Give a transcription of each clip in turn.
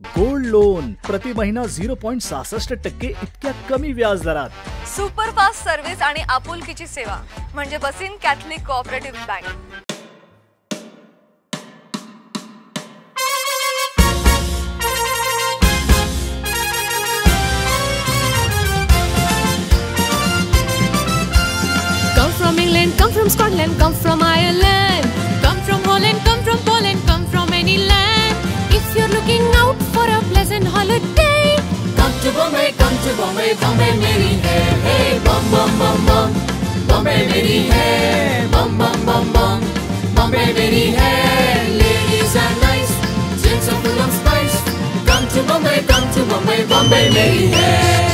Gold loan प्रति महिना 0.66% इतक्या कमी व्याज दरात. सुपरफास्ट सर्व्हिस आणि आपुलकीची सेवा म्हणजे Bassein Catholic cooperative bank. Come from England, come from Scotland, come from Ireland, come from Holland, come from Poland, come from any land. If you're looking out for a pleasant holiday, come to Bombay, Bombay meri hai, hey, bum bum bum bum. Bombay meri hai, bum bum bum bum. Bombay meri hai, ladies are nice, drinks are full of spice. Come to Bombay, Bombay meri hai.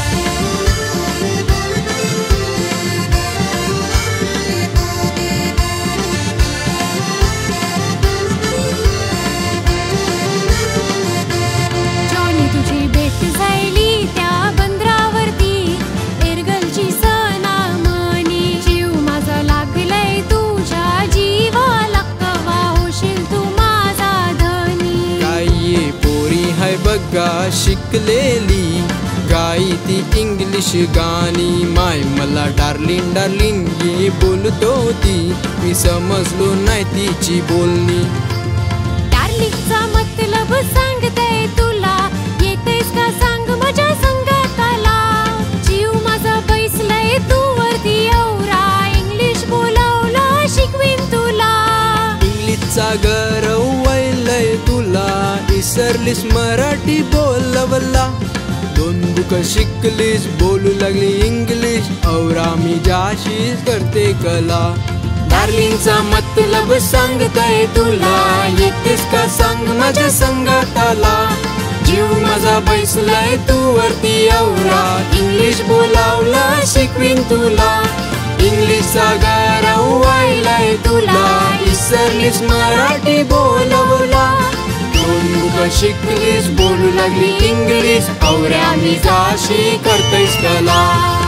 बघा शिकलेली गाई ती English गाणी. माय मला darling darling ये बोलतो ती, मी समजलो नाही तिची बोलणी. डार्लिंगचा मतलब सांगते तुला, येतेस का सांग माझ्या संगताला. जीव माझा बैसलाय तू वरती एवढा, इंग्लिश बोलावला शिकवीन तुला. इंग्लिशचा गरव वैलय तुला, विसरलीस मराठी बोलवला. दोन बुक शिकलीस बोलू लागली इंग्लिश, औरा मी जाशीच करते कला. डार्लिंगचा मतलब सांगताय तुला, येतेस का सांग माझ्या संगताला. जीव माझा बैसलाय तू वरती एवढा, इंग्लिश बोलावला शिकवीन तुला. इंग्लिशचा गरव व्हायलाय तुला, विसरलीस मराठी बोलवला. दोन बुक शिकलीस बोलू लागली इंग्लिश, औऱ्या मी जाशी करतेस कला.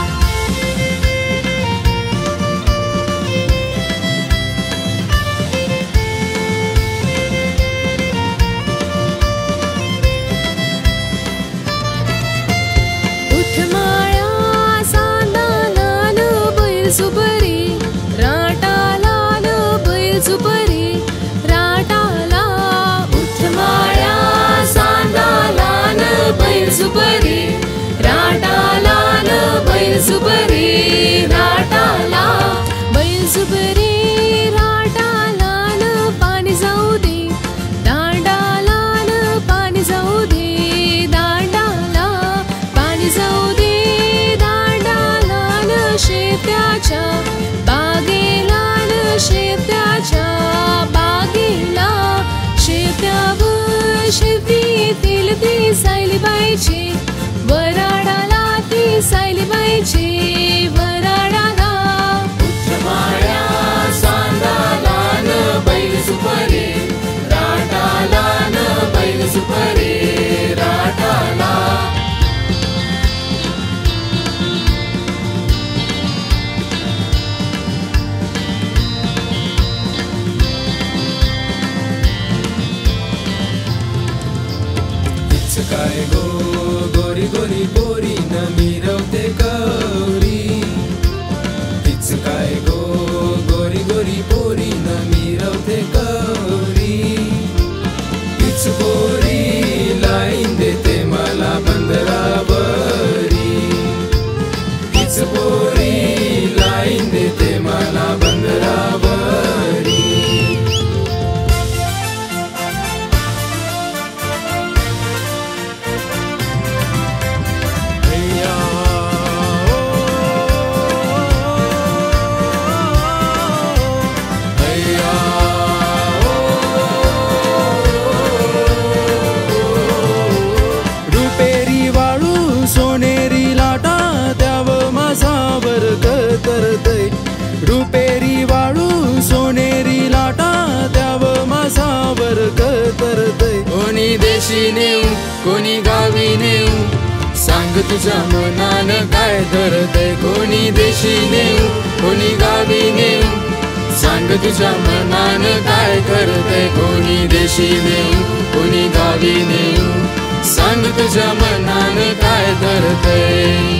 उठ माळा सांदा लाल बैल सुपरी, राटा लाल बैल सुपरी, राटाला. उठ माळा सांदा लाल बैल सुपरी, राटा लाल बैल सुपरी, राटाला. बैल सुपरी राटा लाल पाणी जाऊ दे, दांडा लाल पाणी जाऊ दे, दांडाला पाणी जाऊ दे, दांडा लाल शेत्याच्या बागेला, शेत्याच्या बागेला. शेत्यावर शेती तेल ती सायली पाहिजे, वराडाला ती सायली पाहिजे, वराडाला. माळ्या सांदा लाल बैल सुपरी, राटा लाल बैल सुपरी, राटाला. काय गो गोरी गोरी गोरी न मिरवते गौरी. तीच काय गो गोरी गोरी गोरी न मिरवते गौरी. तीच गोरी लाईन देते मला बंदरावरी. तीच गोरी लाईन देते मला बंदरावरी. रुपेरी वाळू सोनेरी लाटा द्याव माझावर कतरतय. कोणी देशी नेऊ कोणी गावी नेऊ, सांग तुझ्या मनान काय धरतय. कोणी देशी नेऊ कोणी गावी नेऊ, सांग तुझ्या मनान काय करतय. कोणी देशी नेऊ कोणी गावी नेऊ. सांग तुझ्या मनानं काय धरतय.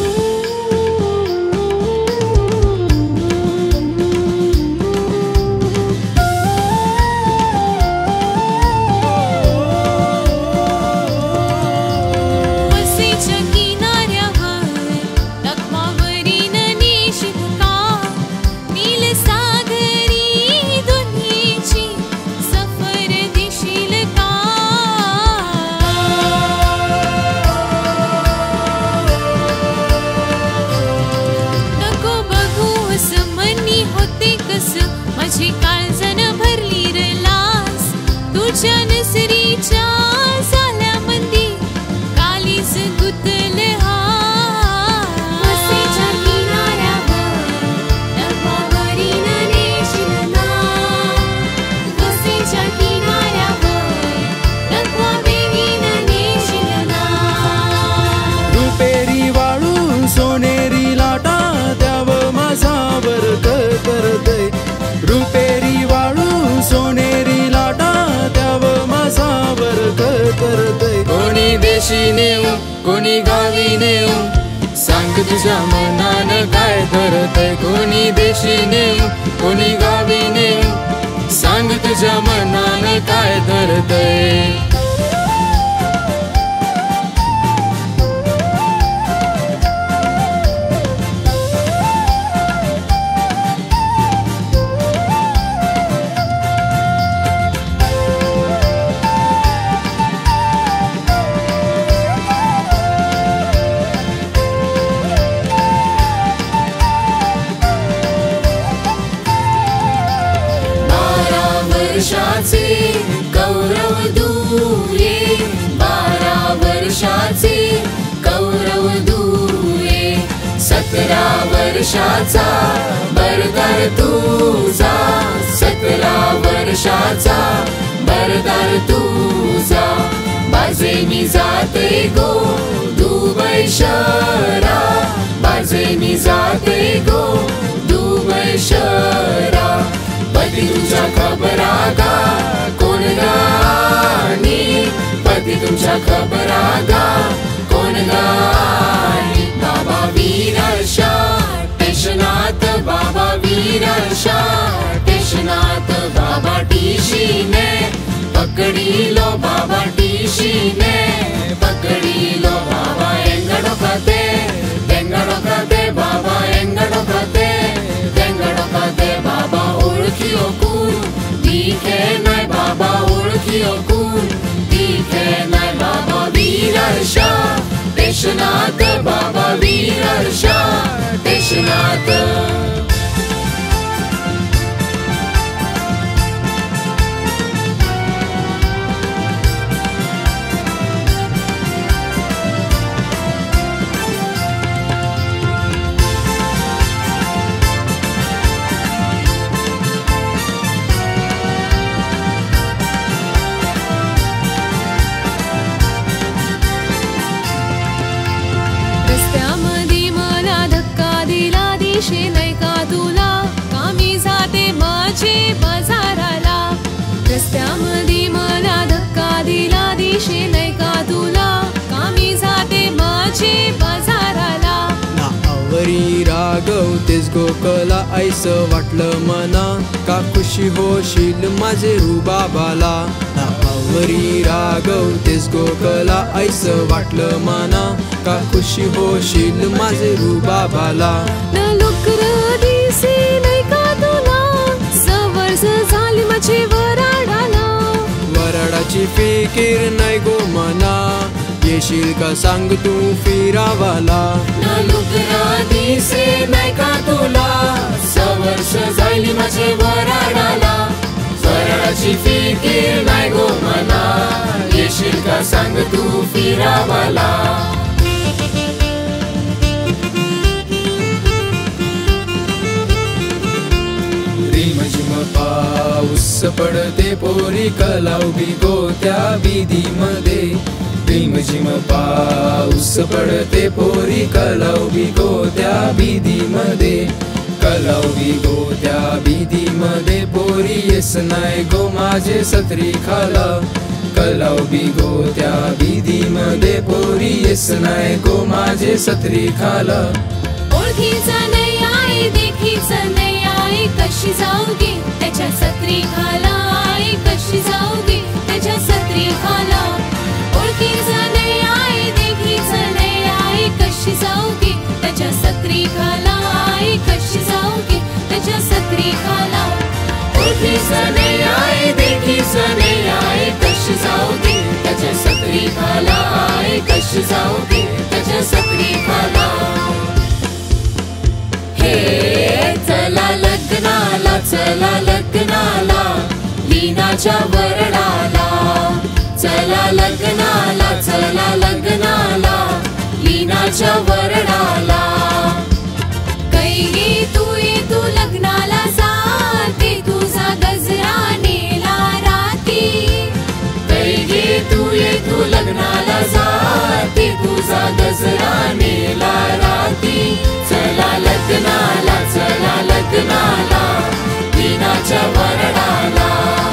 माझी काळजन भरली रे लास तुझ्या नसरीच्या साल्यामंदी कालीच गुतले हा. वसीच्या किनाऱ्यावर डगमावरीन नेशील ना, वसीच्या किनाऱ्यावर डगमावरीन नेशील ना. रुपेरी वाळू सोनेरी लाटा त्याव माझावर करतय. रुपेरी वाळू सोनेरी लाटा त्याव माझावर करतय. कोणी देशी नेऊ कोणी गावी नेऊ सांग तुझ्या मनानं काय धरतय. कोणी देशी नेऊ कोणी गावी नेऊ सांग तुझ्या मनानं काय धरतय. वर्षाचे कौरव दूये, 12 वर्षाचे कौरव दूये, 17 वर्षाचा बरदार तुझा, 17 वर्षाचा बरदार तुझा. बाजे मी जाते गो दुबई शहरा, बाजे मी जाते गो दुबई शहरा. पती तुमच्या खबरा गा कोण गाणी, पती तुमच्या खबरा गा कोण गाणी. बाबा वीरशा टेशनात, बाबा वीरशा टेशनात. बाबा टीशीने पकडिलो, बाबा टीशीने पकडिलो. बाबा एंगडो खाते तेंगडो खाते, बाबा एंगडो खाते तेंगडो खाते. बाबा ओळखियो कोण दिखे नाय, बाबा ओळखियो कोण दिखे नाय. बाबा वीरशा टेशनात, बाबा वीरशा टेशनात. रस्त्यामध्ये मला धक्का दिला, दिशे नाही का तुला, कामी जाते माझे बाजाराला. रस्त्यामध्ये मला धक्का दिला, दिशे नाही का तुला, कामी जाते माझे बाजाराला. नावरी रागवतेस गोकला ऐसं वाटलं मना, का खुशी होशील माझे रुबाबाला. नावरी रागवतेस गोकला ऐसं वाटलं मना, का खुशी होशील माझे रुबाबाला. न लुकर दिसे नाही का तुला, सवर्स झाली माझे वराडाला. वराडाची फिकीर नाही गो मना, येशील का सांग तू फिरावाला. न लुकर दिसे नाही का तुला, सवर्ष झाली माझे वराडाला. वराडाची फिकीर नाही गो मना, येशील का सांग तू फिरावाला. रिमझिम पाऊस पडते पोरी कलावबी गोत्या बीदीमध्ये. रिमझिम पाऊस पडते पोरी कलावबी गोत्या बीदीमध्ये. कलावबी गोत्या बीदीमध्ये पोरी येस नाही गो माझे सत्री खाला. कलावबी गोत्या बीदी मध्ये पोरी येस नाही गो माझे सत्री खाल. ओळखीचा नाही आई देखीचा नाही आई कशी जाऊगी त्याच्या सत्री खाला आई कशी जाऊगी त्याच्या सत्री खाला. ओळखीचा नाही आई देखीचा नाही आई कशी जाऊगी त्याच्या सत्री खाला आई कशी जाऊगी त्याच्या सत्री खाला. ओळखीचा नाही आई देखीचा नाही आई कशी जाऊगी त्याच्या सत्री खाला आई कशी जाऊगी त्याच्या सत्री खाला. हे चला लग्नाला चला लग्नाला लीनाच्या वरडाला. चला लग्नाला लीनाच्या वरडाला. कैरी तू ये तू लग्नाला जाते तुझा गजरा नेला राती. कैरी तू ये तू लग्नाला जाते तुझा गजरा नेला राती. चला लग्नाला लीनाच्या वरडाला.